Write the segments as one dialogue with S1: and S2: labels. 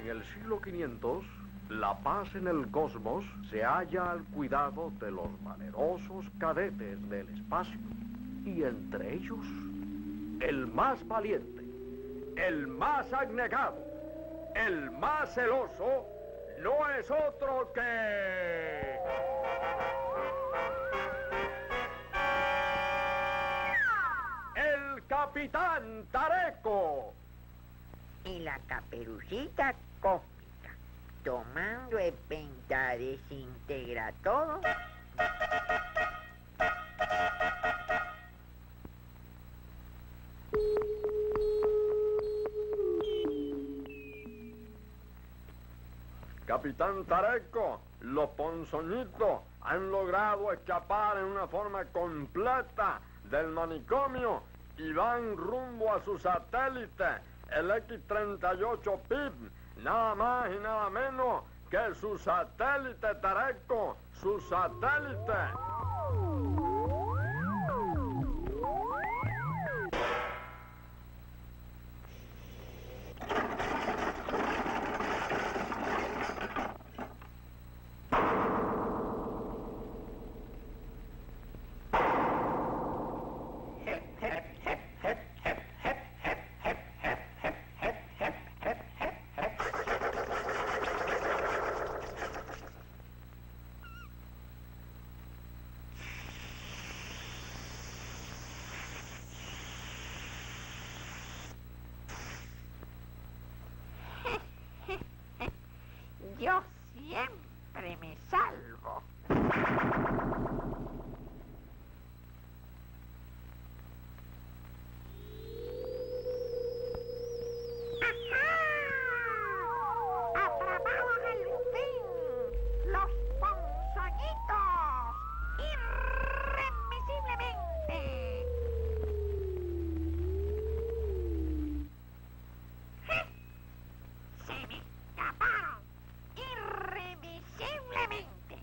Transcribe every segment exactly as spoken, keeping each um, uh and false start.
S1: En el siglo quinientos, la paz en el cosmos se halla al cuidado de los valerosos cadetes del espacio. Y entre ellos, el más valiente, el más abnegado, el más celoso, no es otro que... ¡el Capitán Tareco!
S2: Y la Caperucita Cósmica, tomando en cuenta, desintegra todo.
S1: Capitán Tareco, los ponzoñitos han logrado escapar en una forma completa del manicomio y van rumbo a su satélite, el equis treinta y ocho P I B, nada más y nada menos que su satélite, Tareco, su satélite.
S2: Yo siempre me salvo. ¡Atrapados al fin! ¡Los ponzoñitos! ¡Irremisiblemente! ¡Se me escaparon! ¡Irremisiblemente!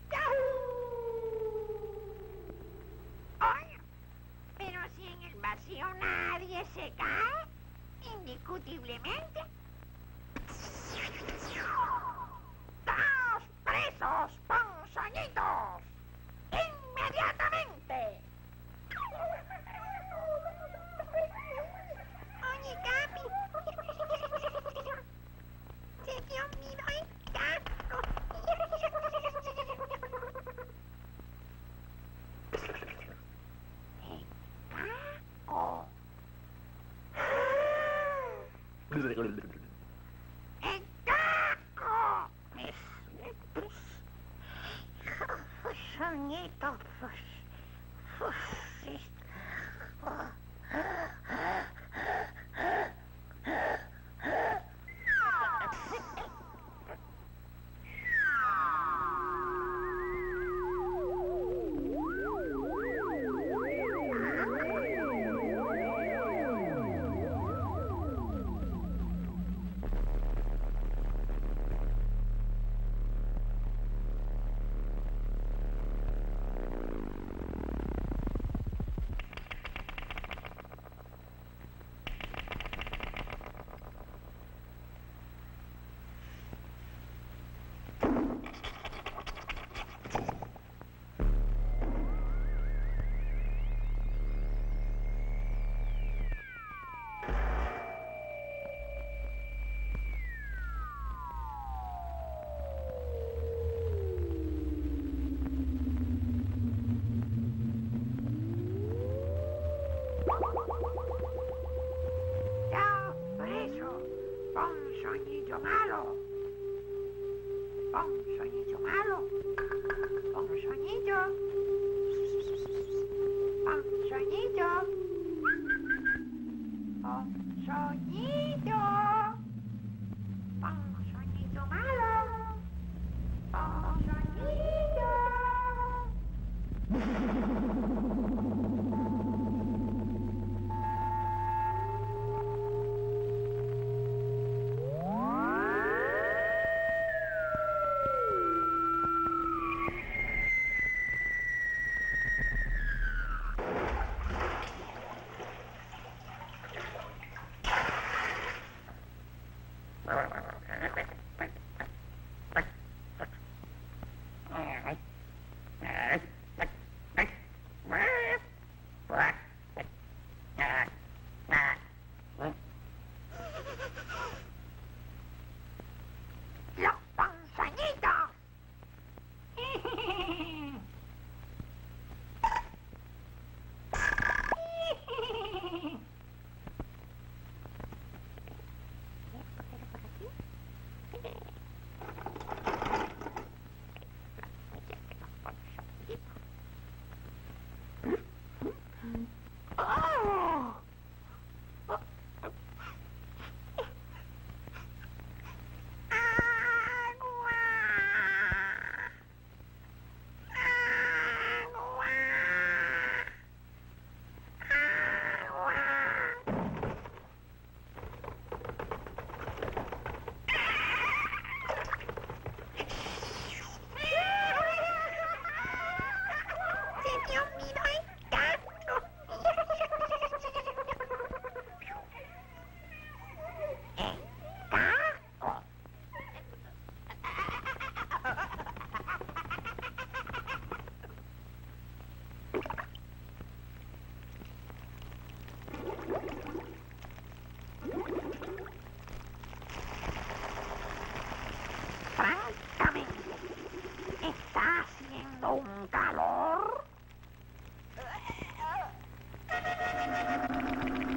S2: Oye, pero si en el vacío nadie se cae, indiscutiblemente. ¡Daos presos, ponzoñitos! ¡Inmediatamente! Oye, Capi. Se te olvidó el casco. El casco. ¡El casco! Soñitos. Ponzoñito malo. Ponzoñito malo. Ponzoñito. Ponzoñito. Ponzoñito. Ponzoñito malo. Ponzoñito.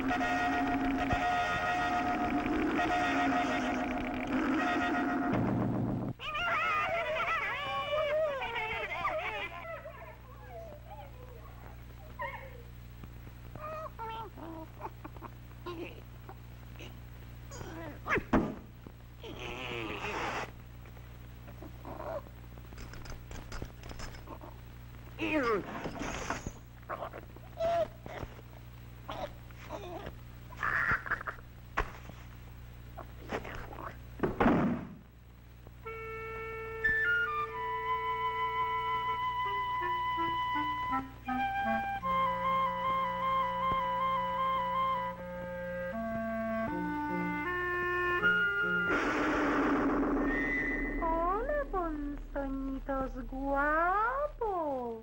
S3: Hola, ponzoñitos guapos.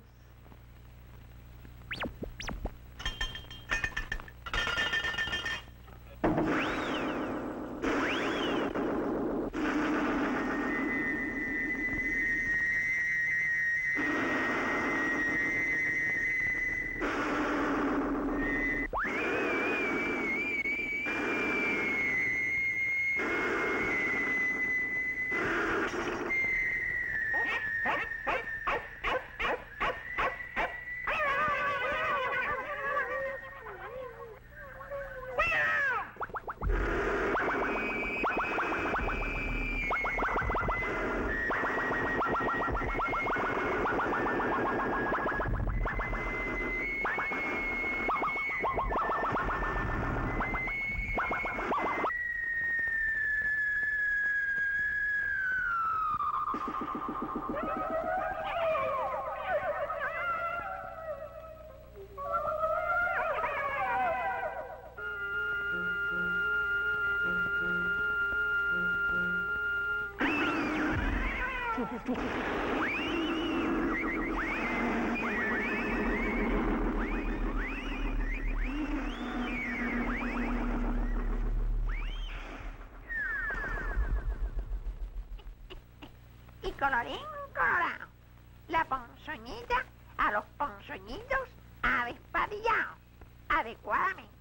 S2: Y colorín colorado, la ponzoñita a los ponzoñitos ha despadillado adecuadamente.